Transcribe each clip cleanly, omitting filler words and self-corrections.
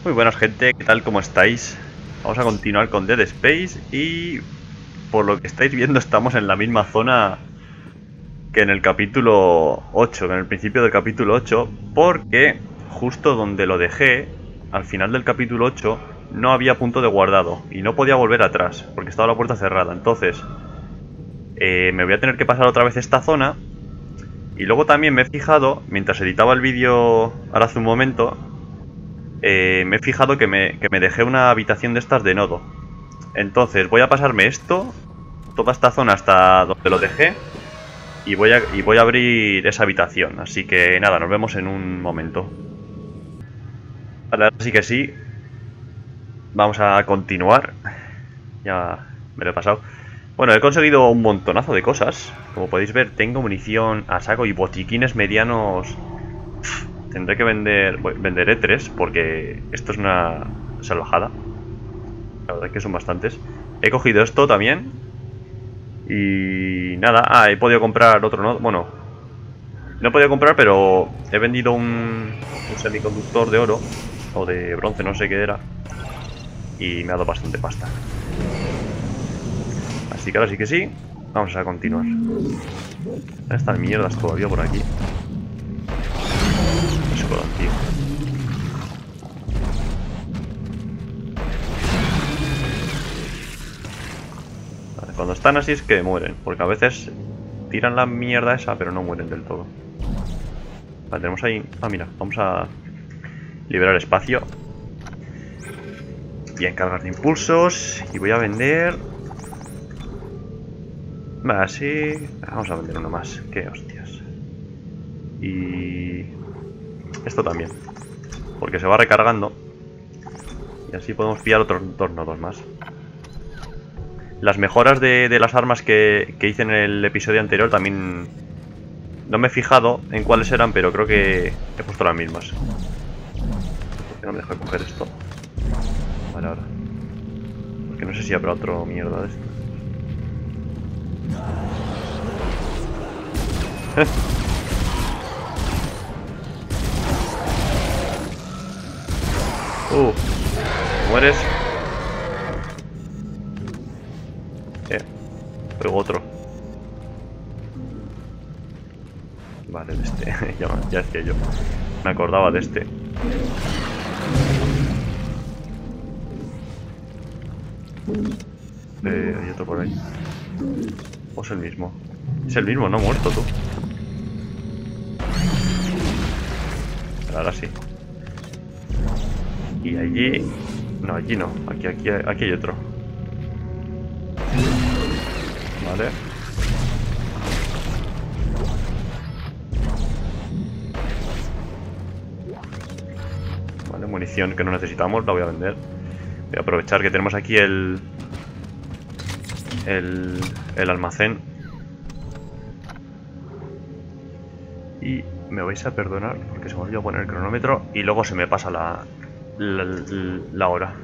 Muy buenas, gente, ¿qué tal? ¿Cómo estáis? Vamos a continuar con Dead Space y por lo que estáis viendo estamos en la misma zona que en el capítulo 8, que en el principio del capítulo 8, porque justo donde lo dejé, al final del capítulo 8, no había punto de guardado y no podía volver atrás porque estaba la puerta cerrada. Entonces, me voy a tener que pasar otra vez esta zona. Y luego también me he fijado, mientras editaba el vídeo ahora hace un momento, me he fijado que me dejé una habitación de estas de nodo. Entonces voy a pasarme esto, toda esta zona hasta donde lo dejé, y voy a abrir esa habitación. Así que nada, nos vemos en un momento. Vale, ahora sí que sí. Vamos a continuar. Ya me lo he pasado. Bueno, he conseguido un montonazo de cosas. Como podéis ver, tengo munición a saco y botiquines medianos. Tendré que venderé 3 porque esto es una salvajada. La verdad es que son bastantes. He cogido esto también. Y nada, he podido comprar otro, ¿no? Bueno, no he podido comprar, pero he vendido un semiconductor de oro o de bronce, no sé qué era. Y me ha dado bastante pasta. Así que ahora sí que sí, vamos a continuar. Están mierdas todavía por aquí. Escolón, tío. Vale, cuando están así es que mueren, porque a veces tiran la mierda esa, pero no mueren del todo. Vale, tenemos ahí... Ah, mira, vamos a liberar espacio. Bien, cargas de impulsos. Y voy a vender... Vale, así... Vamos a vender uno más. Qué hostias. Y... Esto también. Porque se va recargando. Y así podemos pillar otros 2 nodos más. Las mejoras de las armas que hice en el episodio anterior también... No me he fijado en cuáles eran, pero creo que he puesto las mismas. ¿Por qué no me deja coger esto? Vale, ahora. Porque no sé si habrá otro mierda de esto. ¿Mueres? Luego otro. Vale, de este. ya decía yo. Me acordaba de este. Hay otro por ahí. ¿O es el mismo? Es el mismo, no muerto tú. Pero ahora sí. Y allí... No, allí no. Aquí hay otro. Vale. Vale, munición que no necesitamos, la voy a vender. Voy a aprovechar que tenemos aquí el almacén. Y me vais a perdonar porque se me olvidó poner el cronómetro y luego se me pasa la hora.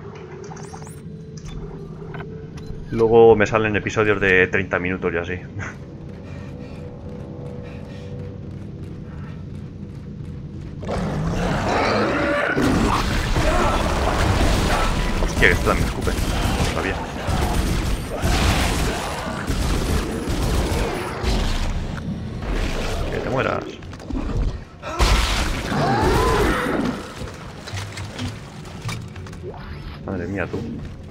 Luego me salen episodios de 30 minutos y así. Hostia, que esto también escupe. No sabía. Que te mueras. Madre mía, tú.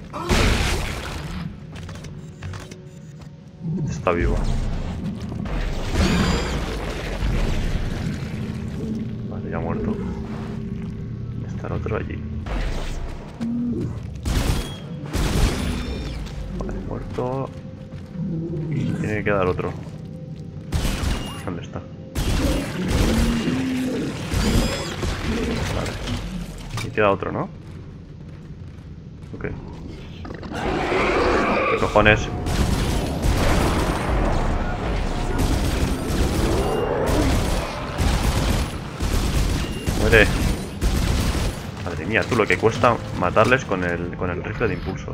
Está vivo. Vale, ya muerto. Está el otro allí. Vale, muerto. Y tiene que quedar otro. ¿Dónde está? Vale. Y queda otro, ¿no? Ok. ¿Qué cojones? Muere. Madre mía, tú lo que cuesta matarles con el rifle de impulsos.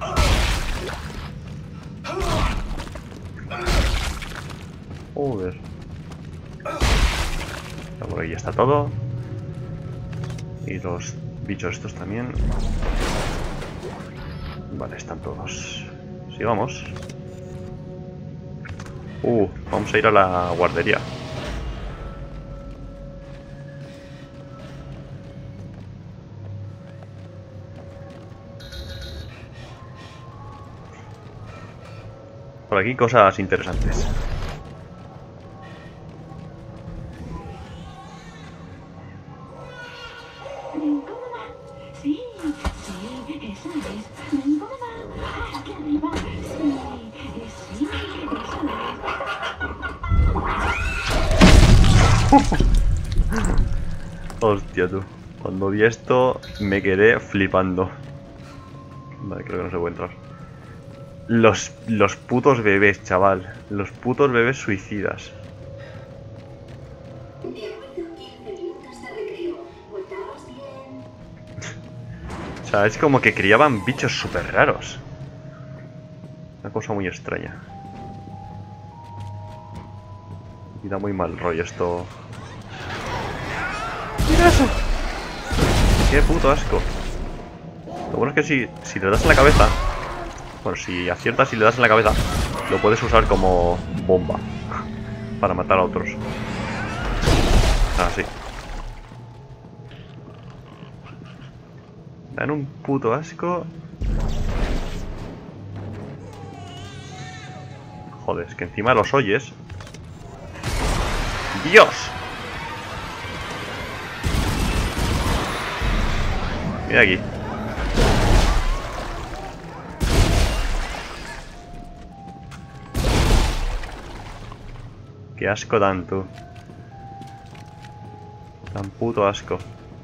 Joder. Por ahí está todo. Y los Bichos estos también. Vale, están todos. Sigamos. Vamos a ir a la guardería. Por aquí cosas interesantes. Sí, sí, eso es. ¿Cómo va? Aquí arriba. Sí, sí, eso es. Hostia, tú. Cuando vi esto me quedé flipando. Vale, creo que no se puede entrar. Los putos bebés, chaval. Los putos bebés suicidas. O sea, es como que criaban bichos súper raros. Una cosa muy extraña. Y da muy mal rollo esto. ¡Mira eso! ¡Qué puto asco! Lo bueno es que si le das en la cabeza... Bueno, si aciertas y le das en la cabeza, lo puedes usar como bomba. Para matar a otros. Así. Dan un puto asco. Joder, es que encima los oyes. ¡Dios! Mira aquí. Qué asco tanto. Tan puto asco.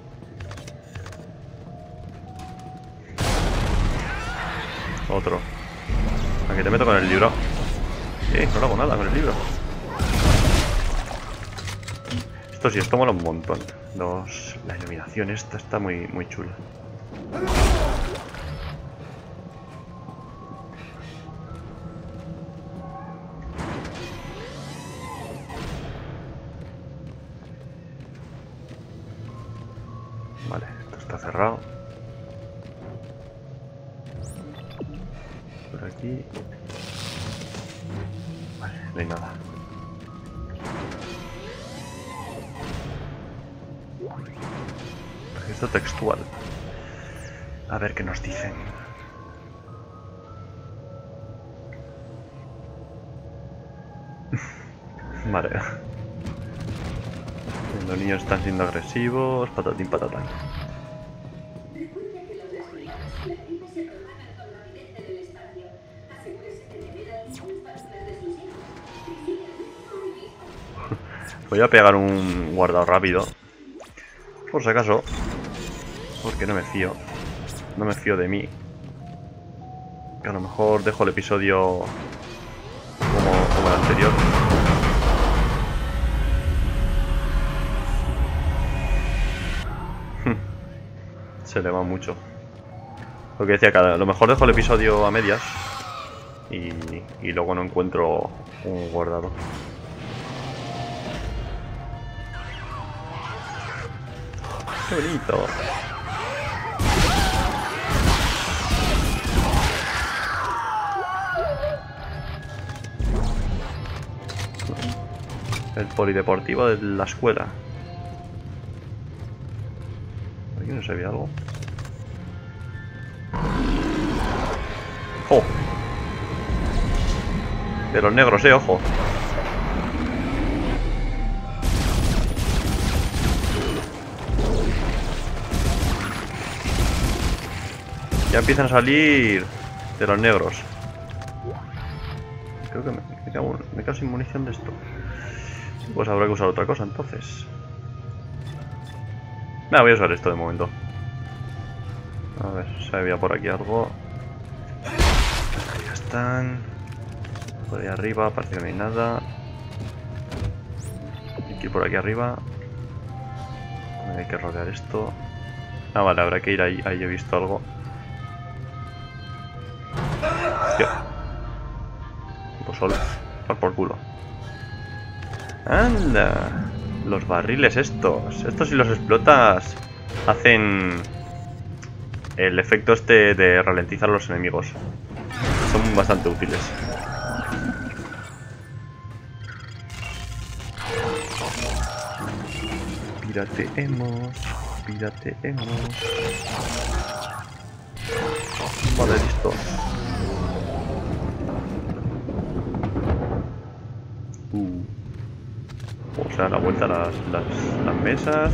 Otro. ¿A qué te meto con el libro? No hago nada con el libro. Esto sí, esto mola un montón. La iluminación esta está muy, muy chula. Vale, esto está cerrado. Por aquí. Vale, no hay nada. Registro textual. A ver qué nos dicen. Vale. Los niños están siendo agresivos. Patatín patatán. Voy a pegar un guardado rápido. Por si acaso. Porque no me fío. No me fío de mí. Que a lo mejor dejo el episodio como el anterior. Se le va mucho. Lo que decía, que a lo mejor dejo el episodio a medias. Y luego no encuentro un guardado. ¡Qué bonito! El polideportivo de la escuela. Aquí no se ve algo. ¡Oh! De los negros, ojo. Ya empiezan a salir de los negros. Creo que me quedo sin munición de esto. Pues habrá que usar otra cosa entonces. Nada, voy a usar esto de momento. A ver, se veía por aquí algo. Ahí ya están. Por ahí arriba parece que no hay nada. Hay que ir por aquí arriba. Hay que rodear esto. Ah, vale, habrá que ir ahí. Ahí he visto algo. Hostia. Pues solo. Por culo. Anda. Los barriles estos. Estos si los explotas hacen el efecto este de ralentizar a los enemigos. Son bastante útiles. Pirateemos. Vale, listo. O sea, la vuelta a las mesas.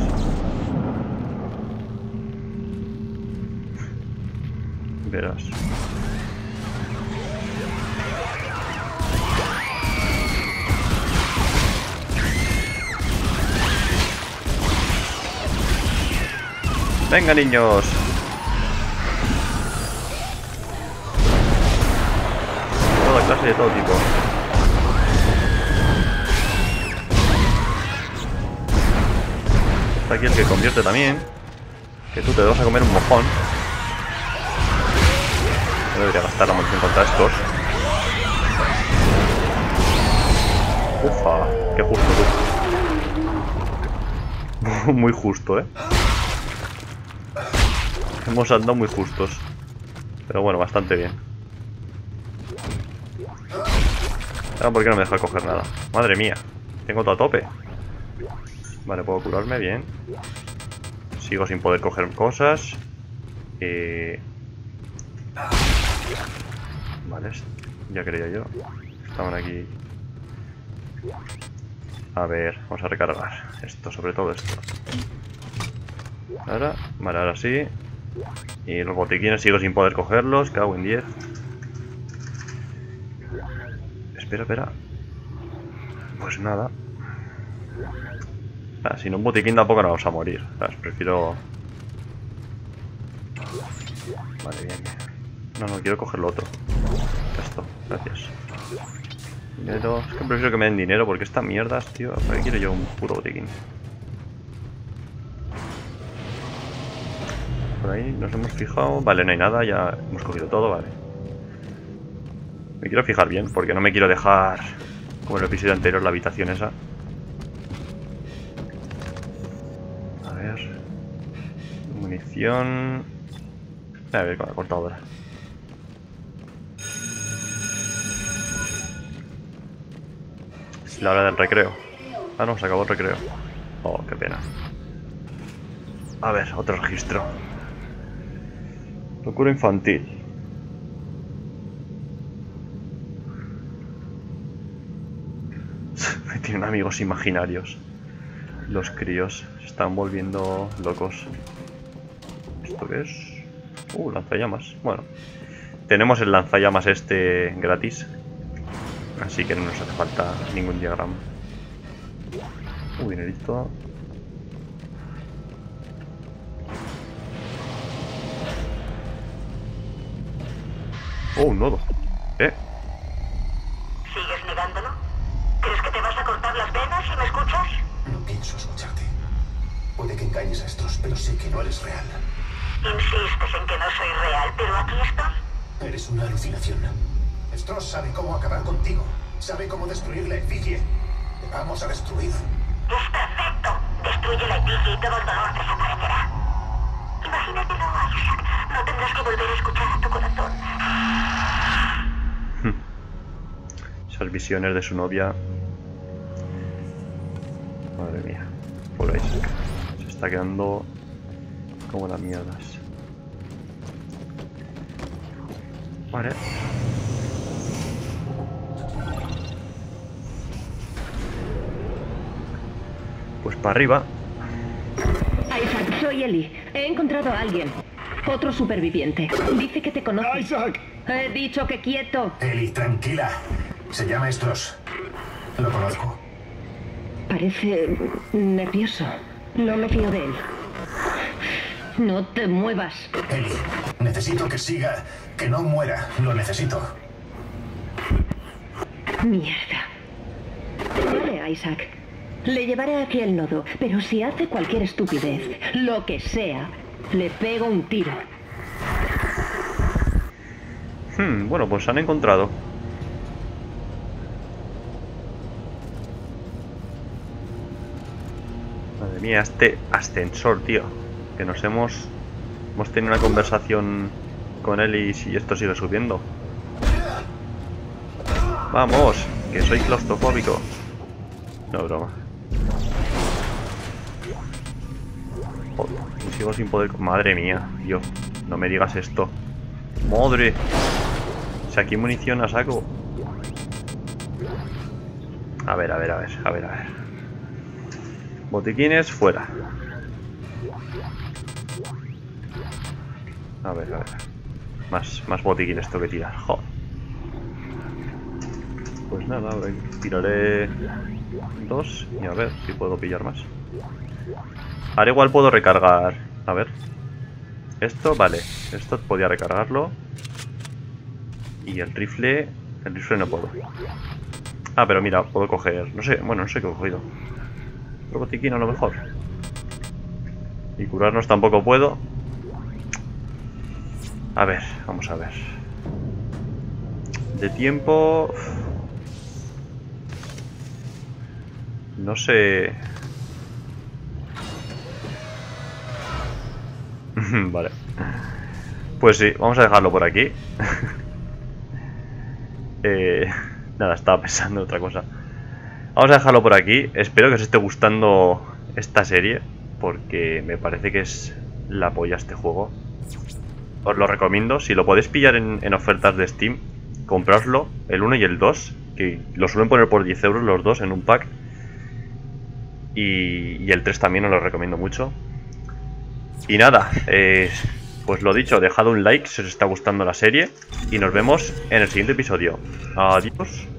Verás. Venga, niños. Toda clase de todo tipo. Está aquí el que convierte también. Que tú te vas a comer un mojón. No debería gastar la munición contra estos. Ufa, qué justo tú. Muy justo, Hemos andado muy justos. Pero bueno, bastante bien. Ahora, ¿por qué no me deja coger nada? Madre mía, tengo todo a tope. Vale, puedo curarme, bien. Sigo sin poder coger cosas. Vale, ya creía yo. Estaban aquí. A ver, vamos a recargar esto, sobre todo esto. Ahora, vale, ahora sí. Y los botiquines sigo sin poder cogerlos, cago en 10. Espera. Pues nada. Si no, un botiquín tampoco nos vamos a morir. Prefiero... Vale, bien. No, quiero coger lo otro. Esto, gracias. Dinero. Es que prefiero que me den dinero porque esta mierda, tío. ¿Para qué quiero yo un puro botiquín? Por ahí nos hemos fijado. Vale, no hay nada, ya hemos cogido todo, vale. Me quiero fijar bien porque no me quiero dejar, como en el episodio anterior, la habitación esa. A ver. Munición. A ver, con la cortadora. Es la hora del recreo. Ah, no, se acabó el recreo. Oh, qué pena. A ver, otro registro. Locura infantil. Tienen amigos imaginarios. Los críos se están volviendo locos. ¿Esto qué es? Lanzallamas. Bueno, tenemos el lanzallamas este gratis. Así que no nos hace falta ningún diagrama. Dinerito. Un nodo. ¿Sigues negándolo? ¿Crees que te vas a cortar las venas si me escuchas? No pienso escucharte. Puede que engañes a estos, pero sé que no eres real. Insistes en que no soy real, pero aquí estoy. Eres una alucinación. Stross sabe cómo acabar contigo. Sabe cómo destruir la efigie. Te vamos a destruir. Es perfecto. Destruye la efigie y todo el dolor desaparecerá. Imagínatelo, Isaac. No tendrás que volver a escuchar a tu corazón. Esas visiones de su novia. Madre mía. Por Isaac. Se está quedando como las mierdas. Vale. Pues para arriba. Isaac, soy Ellie. He encontrado a alguien. Otro superviviente. Dice que te conoce. ¡Isaac! He dicho que quieto. Ellie, tranquila. Se llama Stross. Lo conozco. Parece nervioso. No me fío de él. No te muevas. Ellie, necesito que siga. Que no muera. Lo necesito. Mierda. Vale, Isaac. Le llevaré aquí el nodo, pero si hace cualquier estupidez, lo que sea, le pego un tiro. Bueno, pues se han encontrado. Madre mía, este ascensor, tío. Que nos hemos Hemos tenido una conversación con él y si esto sigue subiendo. Vamos, que soy claustrofóbico. No, broma. Joder, sigo sin poder... Madre mía, tío. No me digas esto. ¡Madre! Si aquí hay munición a saco. A ver. Botiquines, fuera. A ver. Más botiquines tengo que tirar. Joder. Pues nada, tiraré 2 y a ver si puedo pillar más. Ahora igual puedo recargar. A ver. Esto, vale. Esto podía recargarlo. Y el rifle... El rifle no puedo. Ah, pero mira, puedo coger... No sé, bueno, no sé qué he cogido. Otro botiquín a lo mejor. Y curarnos tampoco puedo. A ver, vamos a ver. De tiempo... No sé... Vale. Pues sí, vamos a dejarlo por aquí. Nada, estaba pensando en otra cosa. Vamos a dejarlo por aquí. Espero que os esté gustando esta serie, porque me parece que es la polla este juego. Os lo recomiendo. Si lo podéis pillar en ofertas de Steam, comproslo, el 1 y el 2, que lo suelen poner por 10 euros los dos en un pack. Y el 3 también os lo recomiendo mucho. Y nada, pues lo dicho, dejad un like si os está gustando la serie y nos vemos en el siguiente episodio. Adiós.